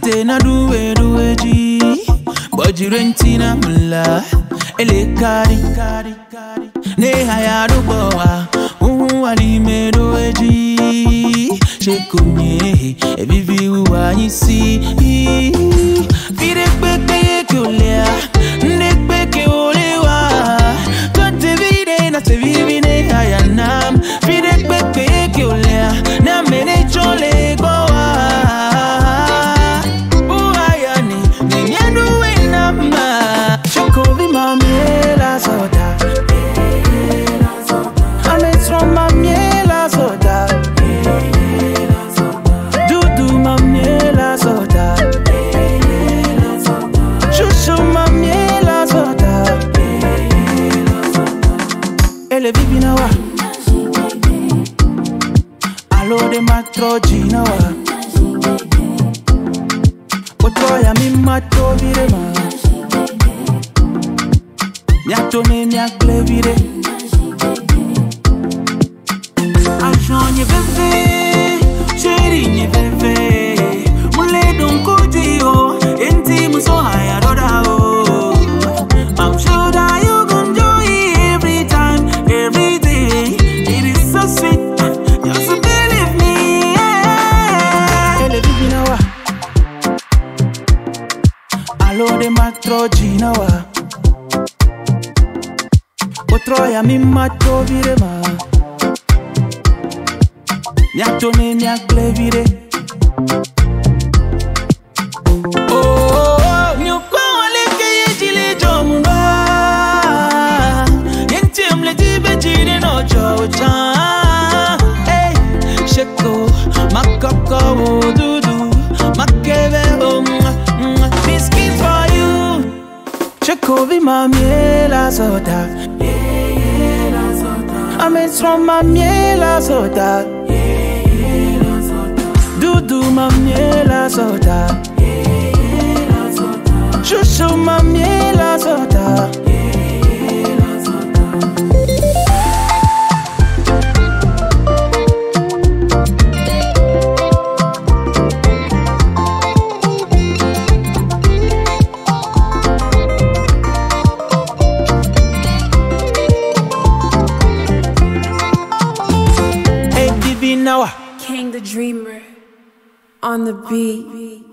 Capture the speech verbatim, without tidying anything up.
Ate na duwe duwe ji Bojirenti na mula Ele kari Ne hayadu boa Uhu alime duwe ji Shekunye Evivi uwa nisi Fide kweke kulea Ndek peke olewa Kote vide na te vivine hayanam Fide kweke kulea Na mene chole goa Uayani Ninyanu wenama Shokovi mamiela soda Ametro mamiela soda Dudu mamiela soda Shushu mamiela soda Ele vivi na wa Alo de matroji na wa Otoya mi mato vire ma Miato ne miakle vire Ajon ye veve Chéri nye veve Mule don koji o Enti muso haya doda o I'm sure that you gon' enjoy every time, every day. It is so sweet, just believe me, yeah. Ele vivi na wa Alo de matroji na wa Otroya mi mato vire ma Miato ne miakle vire Oh, nyukwa wale keye jile jomba Yenti mle tibe jire no jocha Hey, sheko, makoko dudu Makeve oh, this kid for you Sheko vi mamiela soda Ametro mamiela soda Dudu mamiela soda Shushu mamiela soda King the Dreamer on the beat.